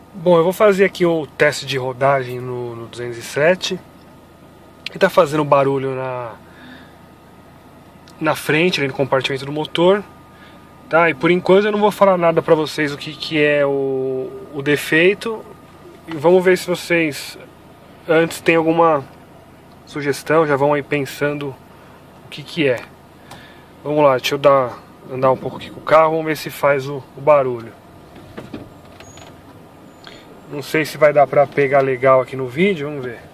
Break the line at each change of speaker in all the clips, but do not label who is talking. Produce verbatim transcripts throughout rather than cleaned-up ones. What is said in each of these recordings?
Bom, eu vou fazer aqui o teste de rodagem no, no duzentos e sete. Ele tá fazendo barulho na, na frente, no compartimento do motor. Tá? E por enquanto eu não vou falar nada pra vocês o que, que é o, o defeito. E vamos ver se vocês antes tem alguma sugestão, já vão aí pensando o que que é. Vamos lá, deixa eu dar, andar um pouco aqui com o carro, vamos ver se faz o, o barulho. Não sei se vai dar pra pegar legal aqui no vídeo, vamos ver.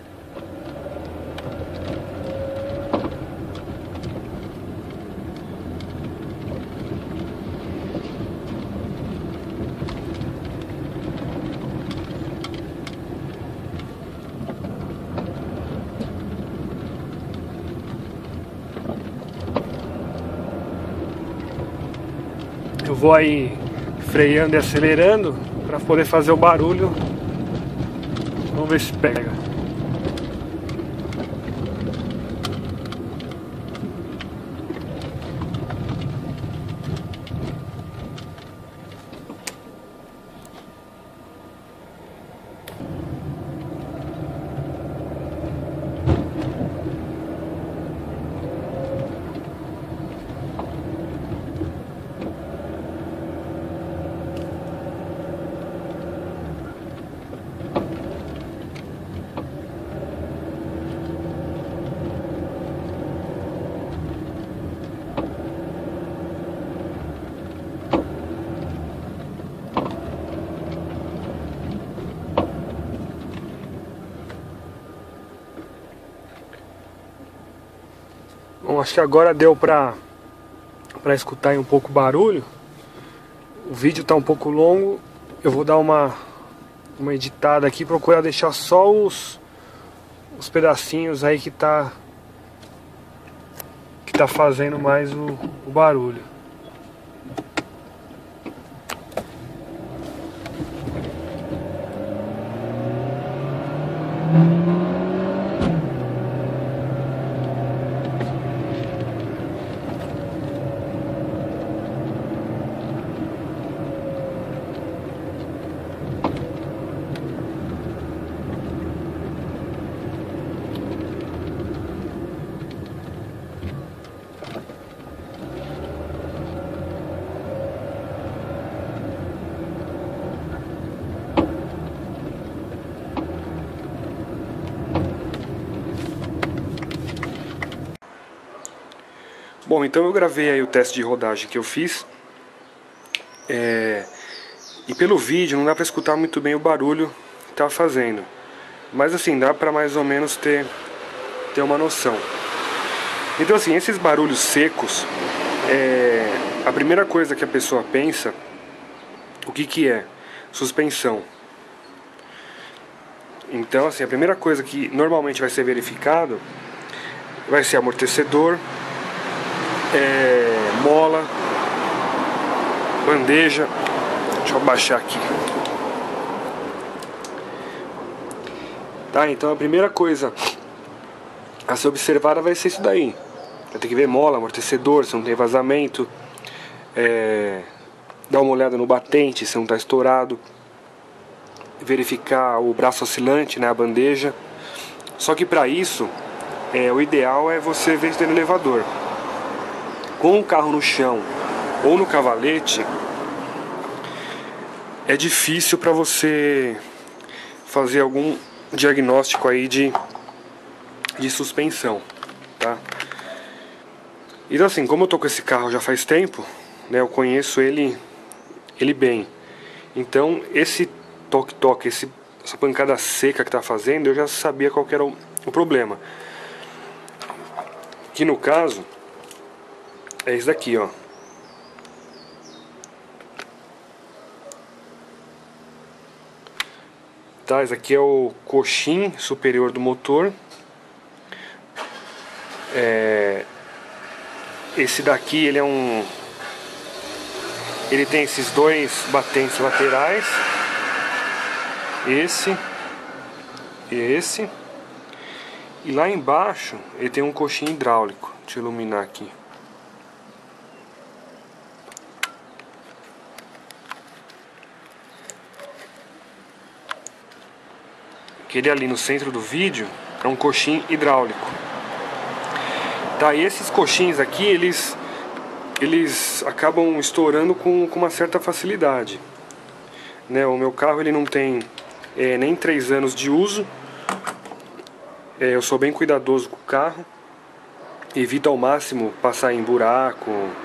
Eu vou aí freando e acelerando para poder fazer o barulho. Vamos ver se pega. Bom, acho que agora deu pra, pra escutar aí um pouco o barulho. O vídeo tá um pouco longo. Eu vou dar uma, uma editada aqui, procurar deixar só os, os pedacinhos aí que tá, que tá fazendo mais o, o barulho. Bom, então eu gravei aí o teste de rodagem que eu fiz. É... E pelo vídeo não dá pra escutar muito bem o barulho que tá fazendo. Mas assim, dá pra mais ou menos ter, ter uma noção. Então assim, esses barulhos secos, é... a primeira coisa que a pessoa pensa, o que que é? Suspensão. Então assim, a primeira coisa que normalmente vai ser verificado vai ser amortecedor, É, mola, bandeja. Deixa eu abaixar aqui. Tá, então a primeira coisa a ser observada vai ser isso daí. Vai ter que ver mola, amortecedor, se não tem vazamento, é, dar uma olhada no batente, se não está estourado, verificar o braço oscilante, né, a bandeja. Só que para isso, é, o ideal é você ver isso no elevador. Com o carro no chão ou no cavalete, é difícil para você fazer algum diagnóstico aí de, de suspensão, tá? Então assim, como eu tô com esse carro já faz tempo, né, eu conheço ele, ele bem. Então esse toque-toque, esse, essa pancada seca que tá fazendo, eu já sabia qual que era o, o problema. Que no caso é esse daqui, ó. Tá, esse aqui é o coxim superior do motor. É... Esse daqui, ele é um... Ele tem esses dois batentes laterais. Esse e esse. E lá embaixo, ele tem um coxim hidráulico. Deixa eu iluminar aqui. aquele ali no centro do vídeo, é um coxim hidráulico. Tá, e esses coxins aqui, eles, eles acabam estourando com, com uma certa facilidade. Né, o meu carro ele não tem é, nem três anos de uso. É, eu sou bem cuidadoso com o carro. Evito ao máximo passar em buraco,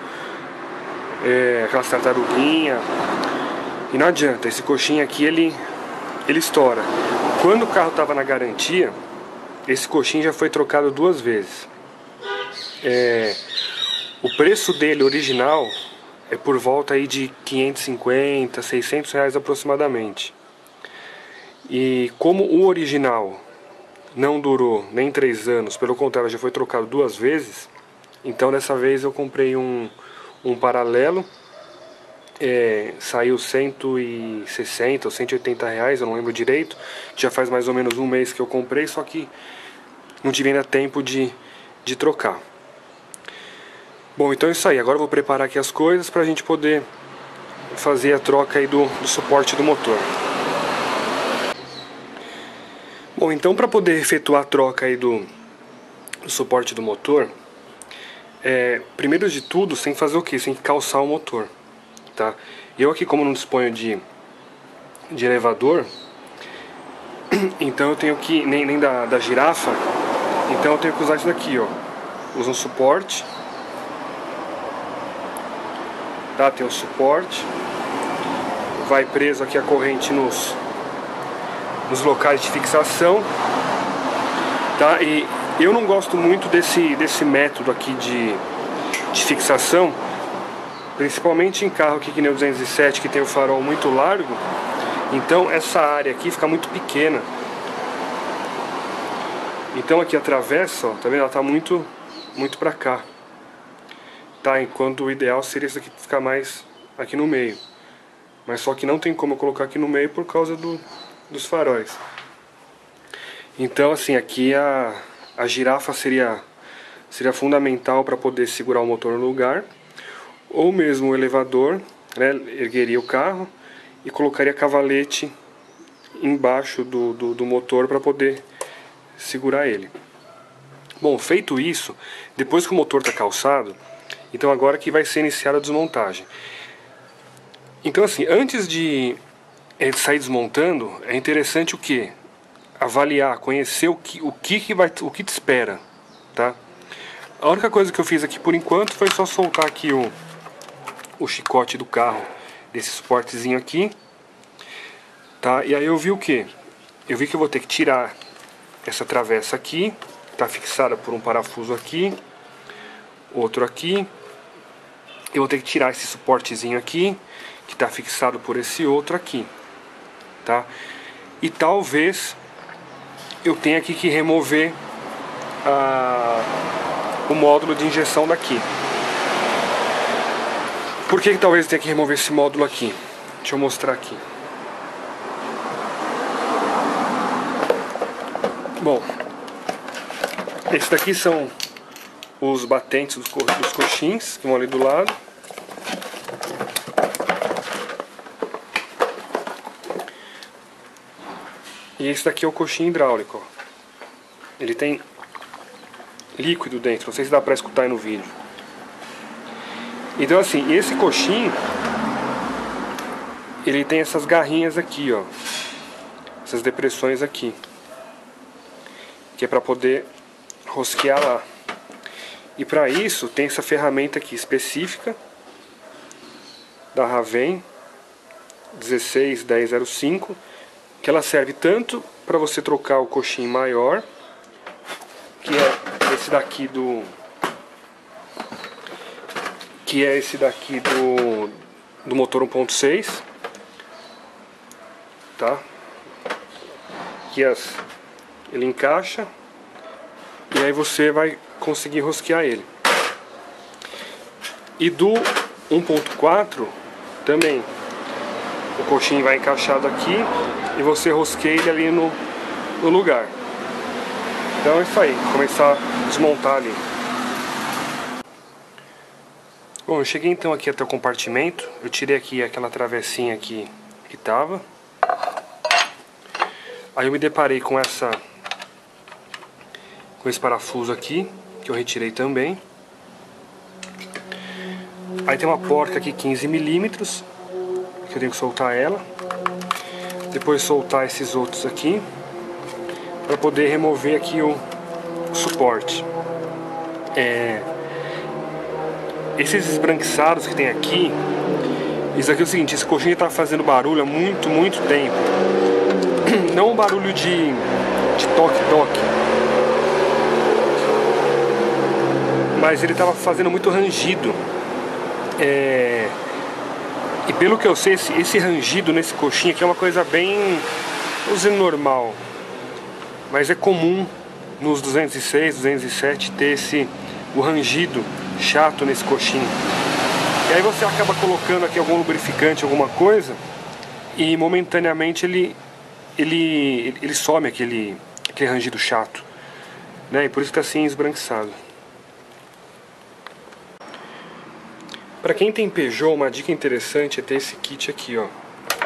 é, aquelas tartaruguinhas. E não adianta, esse coxim aqui ele, ele estoura. Quando o carro estava na garantia, esse coxim já foi trocado duas vezes. É, o preço dele original é por volta aí de quinhentos e cinquenta, seiscentos reais aproximadamente. E como o original não durou nem três anos, pelo contrário, já foi trocado duas vezes, então dessa vez eu comprei um, um paralelo, é, saiu cento e sessenta ou cento e oitenta reais, eu não lembro direito, já faz mais ou menos um mês que eu comprei, só que não tive ainda tempo de, de trocar. Bom, então é isso aí, agora eu vou preparar aqui as coisas para a gente poder fazer a troca aí do, do suporte do motor. Bom, então para poder efetuar a troca aí do, do suporte do motor, é, primeiro de tudo, você tem que fazer o que? Você tem que calçar o motor, tá? Eu aqui, como não disponho de, de elevador, então eu tenho que, nem, nem da, da girafa, então eu tenho que usar isso daqui, ó. Usa um suporte, tá? Tem o suporte, vai preso aqui a corrente nos... nos locais de fixação, tá? E eu não gosto muito desse, desse método aqui de, de fixação, principalmente em carro aqui que nem o duzentos e sete, que tem o farol muito largo, então essa área aqui fica muito pequena. Então aqui a travessa, ó, tá vendo? Ela tá muito, muito pra cá, tá? Enquanto o ideal seria isso aqui ficar mais aqui no meio, mas só que não tem como eu colocar aqui no meio por causa do dos faróis. Então assim, aqui a, a girafa seria, seria fundamental para poder segurar o motor no lugar, ou mesmo o elevador, né, ergueria o carro e colocaria cavalete embaixo do, do, do motor para poder segurar ele. Bom, feito isso, depois que o motor está calçado, então agora que vai ser iniciada a desmontagem. Então assim, antes de ele sair desmontando, é interessante o que? Avaliar, conhecer o que, o que, que vai, o que te espera, tá? A única coisa que eu fiz aqui por enquanto foi só soltar aqui o, o chicote do carro, desse suportezinho aqui, tá? E aí eu vi o que? Eu vi que eu vou ter que tirar essa travessa aqui, tá fixada por um parafuso aqui, outro aqui. Eu vou ter que tirar esse suportezinho aqui, que está fixado por esse outro aqui. Tá? E talvez eu tenha aqui que remover a, o módulo de injeção daqui. Por que que talvez eu tenha que remover esse módulo aqui? Deixa eu mostrar aqui. Bom, esses daqui são os batentes dos, co dos coxins que vão ali do lado. E esse daqui é o coxim hidráulico, ó. Ele tem líquido dentro, não sei se dá pra escutar aí no vídeo. Então assim, esse coxim, ele tem essas garrinhas aqui, ó, essas depressões aqui, que é pra poder rosquear lá. E pra isso tem essa ferramenta aqui específica da Raven dezesseis dez zero cinco, que ela serve tanto para você trocar o coxim maior, que é esse daqui do que é esse daqui do do motor um ponto seis, tá? Que as, ele encaixa e aí você vai conseguir rosquear ele. E do um ponto quatro também. O coxim vai encaixado aqui e você rosqueia ele ali no, no lugar. Então é isso aí, começar a desmontar ali. Bom, eu cheguei então aqui até o compartimento. Eu tirei aqui aquela travessinha aqui que tava. Aí eu me deparei com essa com esse parafuso aqui, que eu retirei também. Aí tem uma porca aqui quinze milímetros, que eu tenho que soltar ela. Depois soltar esses outros aqui, para poder remover aqui o, o suporte. É, esses esbranquiçados que tem aqui, isso aqui é o seguinte, esse coxinha está fazendo barulho há muito, muito tempo. Não um barulho de de toque-toque, mas ele estava fazendo muito rangido. É, e pelo que eu sei, esse, esse rangido nesse coxinha aqui é uma coisa bem, não dizer normal, mas é comum nos duzentos e seis, duzentos e sete ter esse, o rangido chato nesse coxinha. E aí você acaba colocando aqui algum lubrificante, alguma coisa, e momentaneamente ele, ele, ele some aquele, aquele rangido chato, né? E por isso que está assim esbranquiçado. Para quem tem Peugeot, uma dica interessante é ter esse kit aqui, ó.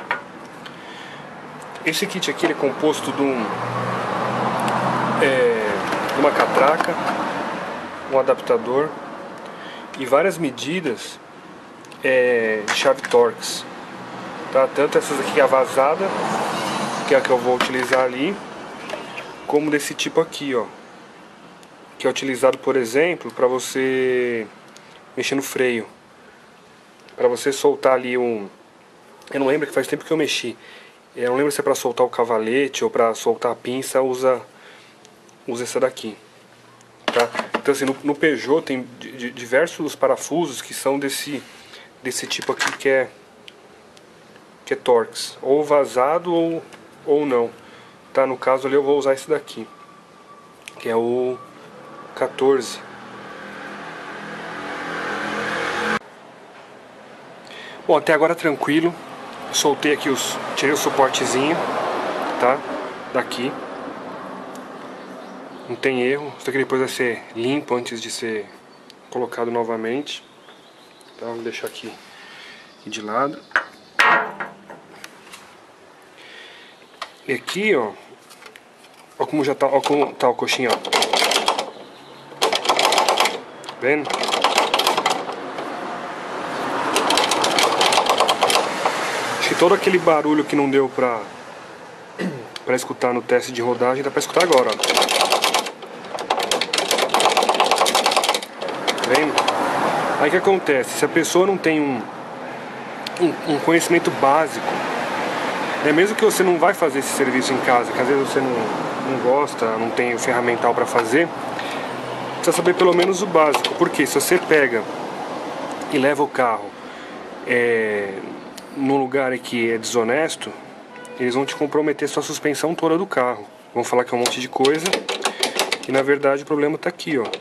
Esse kit aqui ele é composto de, um, é, de uma catraca, um adaptador e várias medidas é, de chave Torx, tá? Tanto essas aqui, a vazada, que é a que eu vou utilizar ali, como desse tipo aqui, ó, que é utilizado, por exemplo, para você mexer no freio. Para você soltar ali um... Eu não lembro, que faz tempo que eu mexi. Eu não lembro se é para soltar o cavalete ou para soltar a pinça, usa, usa essa daqui. Tá? Então assim, no, no Peugeot tem d- d- diversos parafusos que são desse, desse tipo aqui, que é, que é Torx. Ou vazado ou, ou não. Tá? No caso ali eu vou usar esse daqui, que é o quatorze. Bom, até agora tranquilo. Soltei aqui os... Tirei o suportezinho, tá? Daqui. Não tem erro. Isso aqui depois vai ser limpo antes de ser colocado novamente. Então vou deixar aqui, aqui de lado. E aqui, ó. Ó como já tá, ó como tá o coxinha, ó. Tá vendo? Todo aquele barulho que não deu pra, pra escutar no teste de rodagem, dá pra escutar agora, ó. Tá vendo? Aí o que acontece? Se a pessoa não tem um, um, um conhecimento básico, né, mesmo que você não vai fazer esse serviço em casa, que às vezes você não, não gosta, não tem o ferramental pra fazer, precisa saber pelo menos o básico. Porque se você pega e leva o carro é, num lugar que é desonesto, eles vão te comprometer sua suspensão toda do carro. Vão falar que é um monte de coisa e na verdade o problema tá aqui, ó.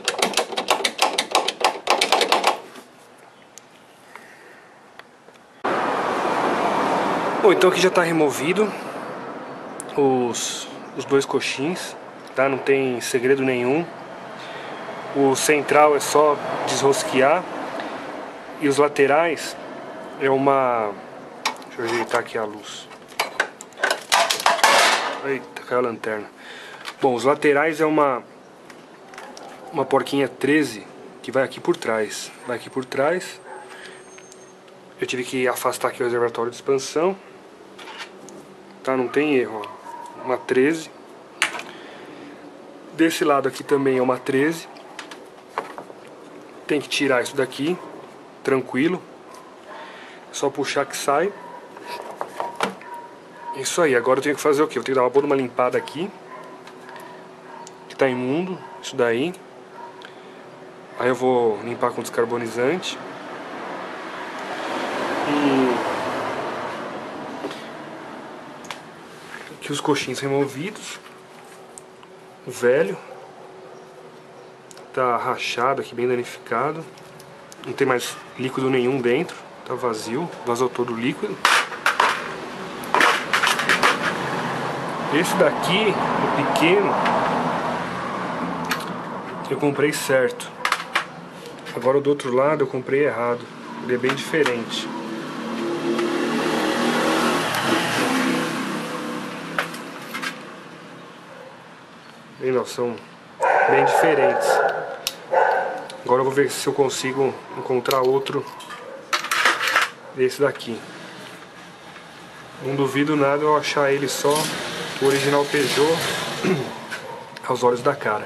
Bom, então aqui já tá removido os, os dois coxins, tá? Não tem segredo nenhum. O central é só desrosquear e os laterais é uma... Deixa eu ajeitar aqui a luz. Eita, caiu a lanterna. Bom, os laterais é uma uma porquinha treze que vai aqui por trás. Vai aqui por trás. Eu tive que afastar aqui o reservatório de expansão. Tá, não tem erro, ó. Uma treze. Desse lado aqui também é uma treze. Tem que tirar isso daqui, tranquilo. É só puxar que sai. Isso aí, agora eu tenho que fazer o quê? Eu tenho que dar uma boa uma limpada aqui, que tá imundo, isso daí. Aí eu vou limpar com descarbonizante. E aqui os coxins removidos. O velho tá rachado aqui, bem danificado. Não tem mais líquido nenhum dentro, tá vazio, vazou todo o líquido. Esse daqui, o pequeno, eu comprei certo. Agora o do outro lado eu comprei errado. Ele é bem diferente. Bem, não, são bem diferentes. Agora eu vou ver se eu consigo encontrar outro desse daqui. Não duvido nada eu achar ele só o original Peugeot aos olhos da cara.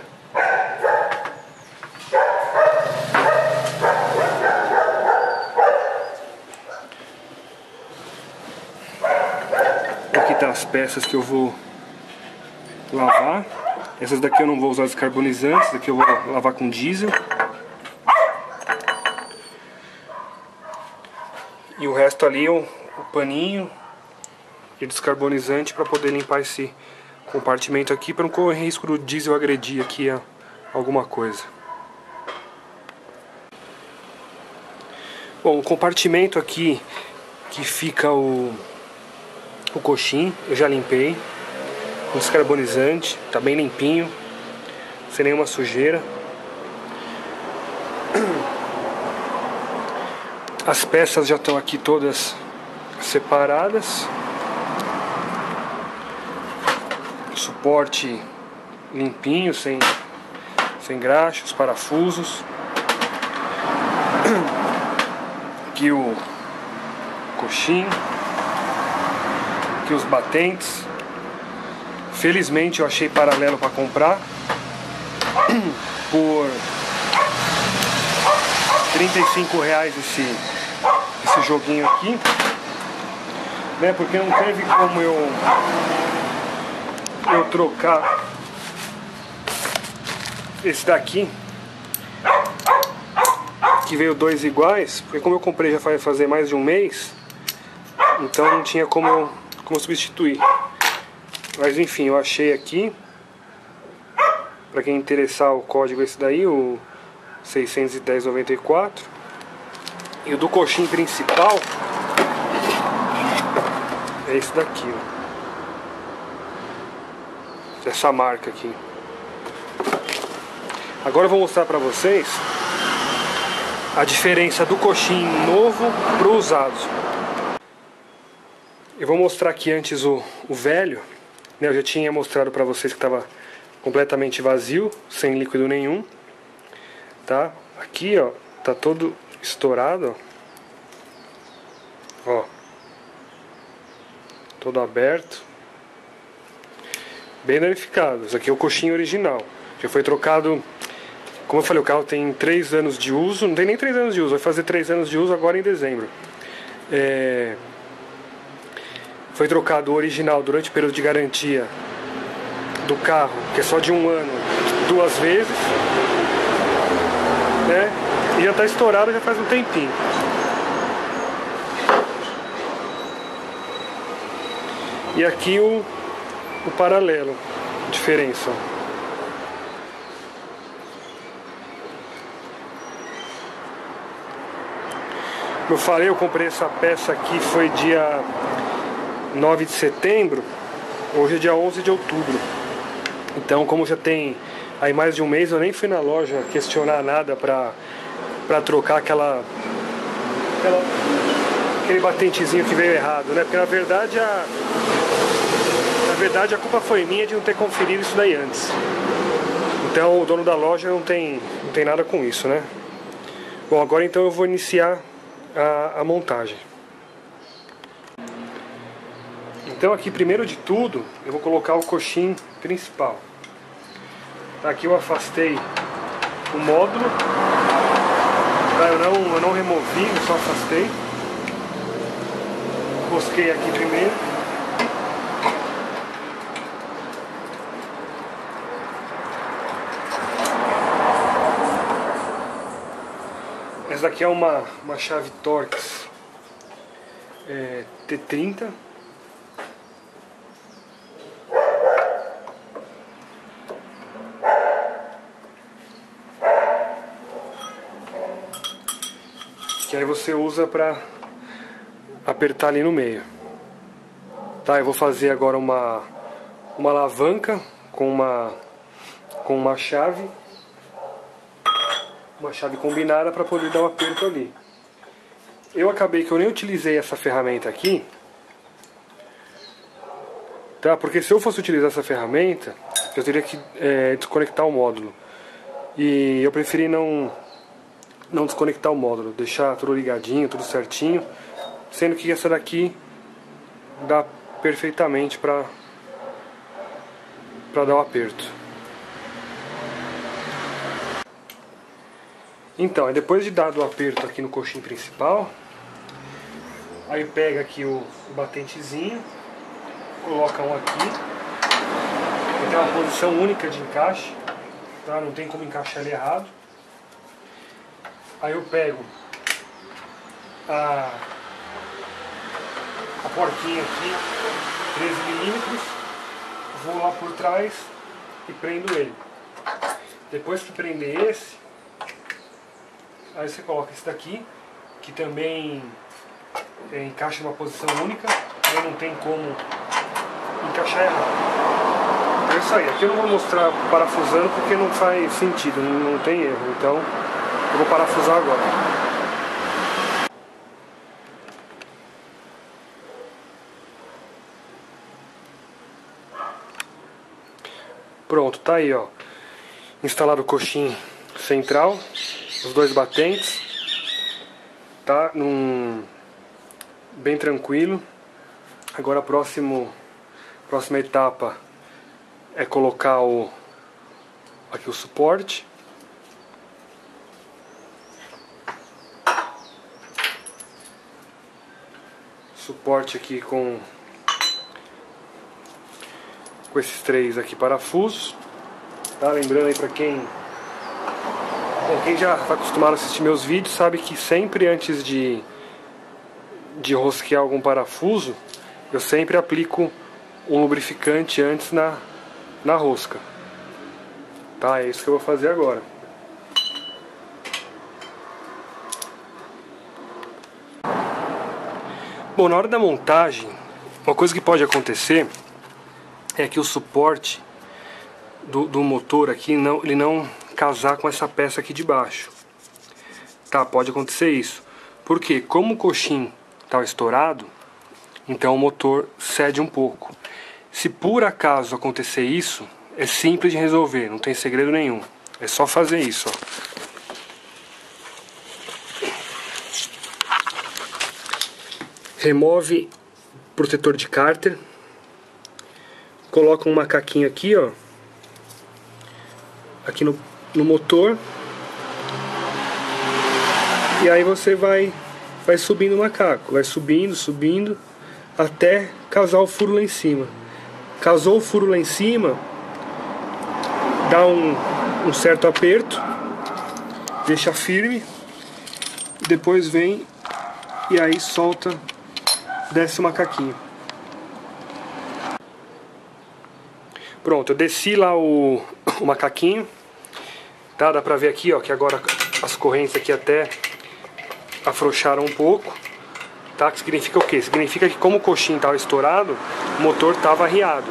Aqui tá as peças que eu vou lavar. Essas daqui eu não vou usar descarbonizantes, daqui eu vou lavar com diesel. E o resto ali, o, o paninho e descarbonizante para poder limpar esse compartimento aqui, para não correr risco do diesel agredir aqui a alguma coisa. Bom, o compartimento aqui que fica o, o coxim, eu já limpei com descarbonizante, tá bem limpinho, sem nenhuma sujeira. As peças já estão aqui todas separadas. O suporte limpinho, sem, sem graxa, os parafusos. Aqui o coxim. Aqui os batentes. Felizmente eu achei paralelo para comprar por trinta e cinco reais esse, esse joguinho aqui, né? Porque não teve como eu eu trocar esse daqui, que veio dois iguais, porque como eu comprei já faz fazer mais de um mês, então não tinha como eu, como substituir. Mas enfim, eu achei aqui, para quem interessar, o código é esse daí, o seiscentos e dez noventa e quatro. E o do coxim principal é esse daqui, ó. Essa marca aqui. Agora eu vou mostrar para vocês a diferença do coxim novo pro usado. Eu vou mostrar aqui antes o, o velho. Eu já tinha mostrado para vocês que estava completamente vazio, sem líquido nenhum, tá? Aqui, ó, tá todo estourado, ó, ó, todo aberto, bem danificado. Isso aqui é o coxinho original, já foi trocado. Como eu falei, o carro tem três anos de uso, não tem nem três anos de uso, vai fazer três anos de uso agora em dezembro. É... Foi trocado o original durante o período de garantia do carro, que é só de um ano, duas vezes, né? E já está estourado já faz um tempinho. E aqui o, o paralelo, diferença. Eu falei, eu comprei essa peça aqui, foi dia nove de setembro, hoje é dia onze de outubro. Então, como já tem aí mais de um mês, eu nem fui na loja questionar nada pra, pra trocar aquela, aquela aquele batentezinho que veio errado, né? Porque na verdade a na verdade a culpa foi minha de não ter conferido isso daí antes. Então o dono da loja não tem, não tem nada com isso, né? Bom, agora então eu vou iniciar a, a montagem. Então aqui, primeiro de tudo, eu vou colocar o coxim principal. Tá, aqui eu afastei o módulo, tá, eu, não, eu não removi, eu só afastei. Rosquei aqui primeiro. Essa daqui é uma, uma chave Torx é, T trinta. Que aí você usa para apertar ali no meio. Tá, eu vou fazer agora uma uma alavanca com uma com uma chave, uma chave combinada para poder dar um aperto ali. Eu acabei que eu nem utilizei essa ferramenta aqui, tá? Porque se eu fosse utilizar essa ferramenta, eu teria que é, desconectar o módulo. E eu preferi não, não desconectar o módulo, deixar tudo ligadinho, tudo certinho, sendo que essa daqui dá perfeitamente para para dar o aperto. Então, depois de dado o aperto aqui no coxim principal, aí pega aqui o, o batentezinho, coloca um aqui, ele tem uma posição única de encaixe, tá? Não tem como encaixar ele errado. Aí eu pego a, a porquinha aqui, treze milímetros, vou lá por trás e prendo ele. Depois que prender esse, aí você coloca esse daqui, que também é, encaixa em uma posição única, aí não tem como encaixar errado. Então é isso aí. Aqui eu não vou mostrar parafusando porque não faz sentido, não, não tem erro. Então eu vou parafusar agora. Pronto, tá aí, ó. Instalado o coxim central, os dois batentes, tá? Num... bem tranquilo. Agora a próximo, próxima etapa é colocar o aqui o suporte. Suporte aqui com com esses três aqui parafusos, tá? Lembrando aí para quem bom, quem já está acostumado a assistir meus vídeos sabe que sempre antes de de rosquear algum parafuso, eu sempre aplico um lubrificante antes na na rosca, tá? É isso que eu vou fazer agora. Bom, na hora da montagem, uma coisa que pode acontecer é que o suporte do, do motor aqui, não, ele não casar com essa peça aqui de baixo. Tá, pode acontecer isso. Porque como o coxim tá estourado, então o motor cede um pouco. Se por acaso acontecer isso, é simples de resolver, não tem segredo nenhum. É só fazer isso, ó. Remove o protetor de cárter. Coloca um macaquinho aqui, ó. Aqui no, no motor. E aí você vai, vai subindo o macaco. Vai subindo, subindo, até casar o furo lá em cima. Casou o furo lá em cima, dá um, um certo aperto, deixa firme, depois vem e aí solta, desce o macaquinho. Pronto, eu desci lá o, o macaquinho, tá? Dá pra ver aqui, ó, que agora as correntes aqui até afrouxaram um pouco, tá? Que significa o quê? Significa que como o coxim estava estourado, o motor estava arriado.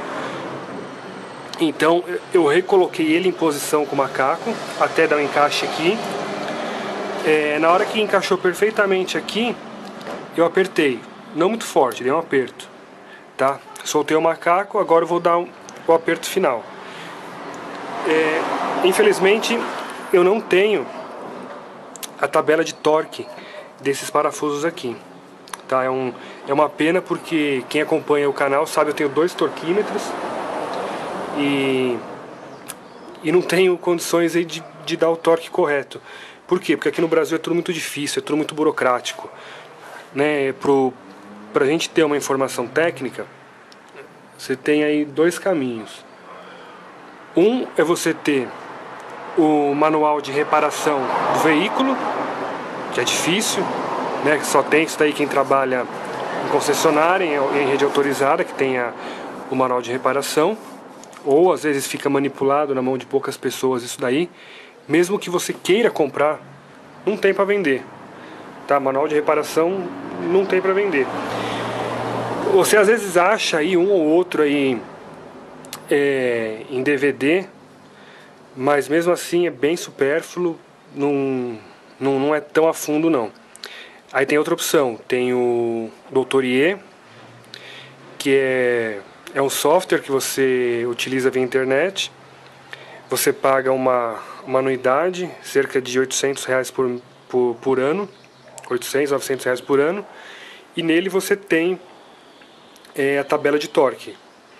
Então eu recoloquei ele em posição com o macaco, até dar um encaixe aqui. É, na hora que encaixou perfeitamente aqui, eu apertei, não muito forte, dei um aperto, tá? Soltei o macaco, agora eu vou dar um, o aperto final. É, infelizmente eu não tenho a tabela de torque desses parafusos aqui, tá? É, um, é uma pena porque quem acompanha o canal sabe eu tenho dois torquímetros e, e não tenho condições aí de, de dar o torque correto. Por quê? Porque aqui no Brasil é tudo muito difícil, é tudo muito burocrático, né? Pro, pra gente ter uma informação técnica, você tem aí dois caminhos. Um é você ter o manual de reparação do veículo, que é difícil, né? Que só tem isso daí quem trabalha em concessionária, em, em rede autorizada, que tenha o manual de reparação. Ou às vezes fica manipulado na mão de poucas pessoas isso daí. Mesmo que você queira comprar, não tem para vender, tá? Manual de reparação não tem para vender. Você às vezes acha aí um ou outro aí é, em D V D, mas mesmo assim é bem supérfluo, não, não, não é tão a fundo não. Aí tem outra opção, tem o doutor Iê, que é, É um software que você utiliza via internet. Você paga uma, uma anuidade, cerca de oitocentos reais por, por, por ano, oitocentos, novecentos reais por ano, e nele você tem é, a tabela de torque.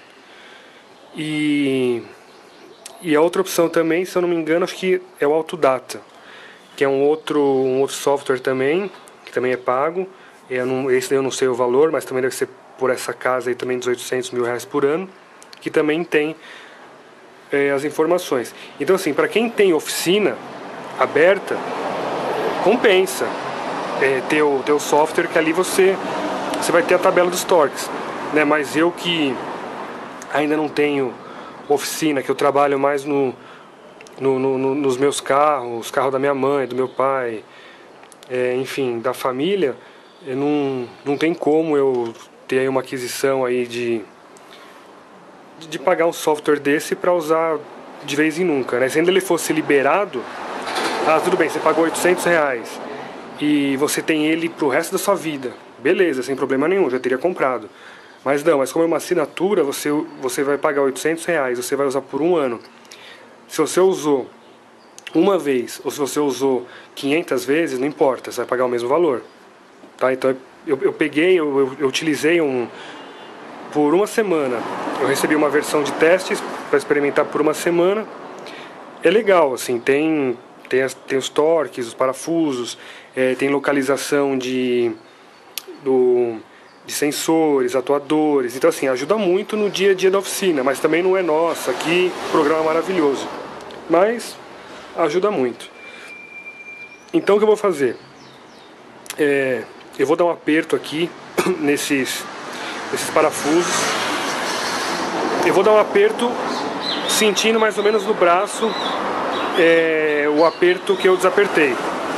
E, e a outra opção também, se eu não me engano, acho que é o Autodata, que é um outro, um outro software também, que também é pago. Eu não, esse daí eu não sei o valor, mas também deve ser por essa casa aí também dos oitocentos mil reais por ano, que também tem é, as informações. Então assim, para quem tem oficina aberta, compensa é, ter, o, ter o software, que ali você, você vai ter a tabela dos torques, né? Mas eu que ainda não tenho oficina, que eu trabalho mais no, no, no, no nos meus carros, os carros da minha mãe, do meu pai, é, enfim, da família, eu não, não tem como eu ter aí uma aquisição aí de, de pagar um software desse para usar de vez em nunca, né? Se ainda ele fosse liberado, ah, tudo bem, você pagou oitocentos reais e você tem ele pro resto da sua vida, beleza, sem problema nenhum, já teria comprado. Mas não, mas como é uma assinatura, você, você vai pagar oitocentos reais, você vai usar por um ano. Se você usou uma vez, ou se você usou quinhentas vezes, não importa, você vai pagar o mesmo valor. Tá? Então eu, eu peguei, eu, eu, eu utilizei um por uma semana. Eu recebi uma versão de testes para experimentar por uma semana. É legal, assim, tem, tem, as, tem os torques, os parafusos, é, tem localização de, do, de sensores, atuadores. Então assim, ajuda muito no dia a dia da oficina, mas também não é nossa, aqui programa maravilhoso. Mas ajuda muito. Então o que eu vou fazer? É, eu vou dar um aperto aqui nesses, nesses parafusos. Eu vou dar um aperto sentindo mais ou menos no braço é, o aperto que eu desapertei.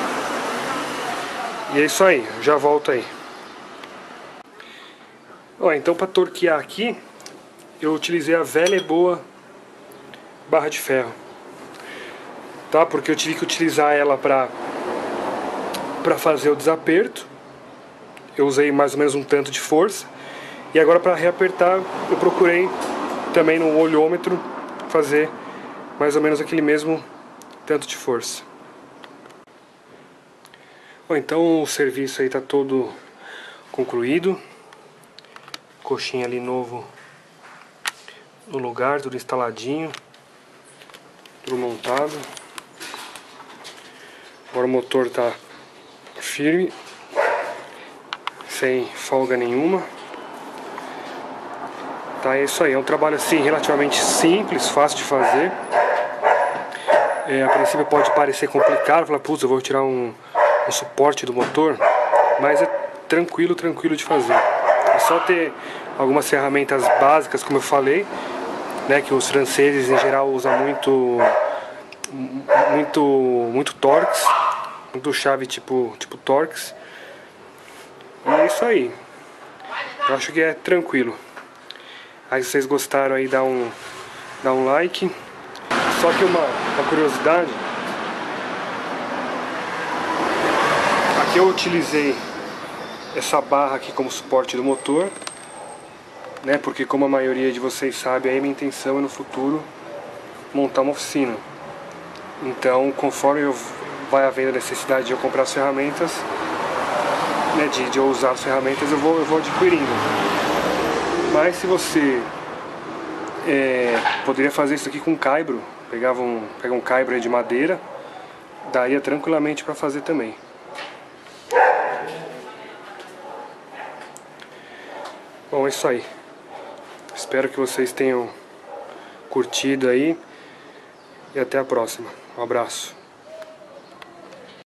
E é isso aí, já volto aí. Ó, então para torquear aqui, eu utilizei a velha e boa barra de ferro. Tá? Porque eu tive que utilizar ela para para fazer o desaperto. Eu usei mais ou menos um tanto de força. E agora para reapertar eu procurei também no olhômetro fazer mais ou menos aquele mesmo tanto de força. Bom, então o serviço aí tá todo concluído. Coxinha ali novo no lugar, tudo instaladinho, tudo montado. Agora o motor tá firme, sem folga nenhuma. Tá, é isso aí, é um trabalho assim relativamente simples, fácil de fazer. É, a princípio pode parecer complicado, falar, putz, eu vou tirar um, um suporte do motor, mas é tranquilo, tranquilo de fazer. É só ter algumas ferramentas básicas, como eu falei, né, que os franceses em geral usam muito, muito, muito Torx, muito chave tipo, tipo Torx. E é isso aí. Eu acho que é tranquilo. Aí se vocês gostaram aí, dá um, dá um like. Só que uma, uma curiosidade, aqui eu utilizei essa barra aqui como suporte do motor, né? Porque como a maioria de vocês sabe, aí minha intenção é no futuro montar uma oficina. Então, conforme eu vai havendo a necessidade de eu comprar as ferramentas, né, de, de eu usar as ferramentas, eu vou, eu vou adquirindo. Mas se você é, poderia fazer isso aqui com caibro, pegava um, pega um caibro de madeira, daria tranquilamente para fazer também. Bom, é isso aí. Espero que vocês tenham curtido aí e até a próxima. Um abraço.